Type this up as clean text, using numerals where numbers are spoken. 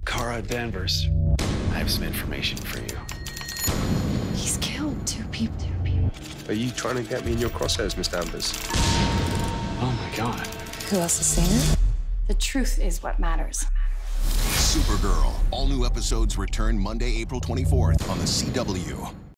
Kara Danvers, I have some information for you. He's killed two people. Are you trying to get me in your crosshairs, Miss Danvers? Oh my God. Who else has seen it? The truth is what matters. Supergirl. All new episodes return Monday, April 24th on the CW.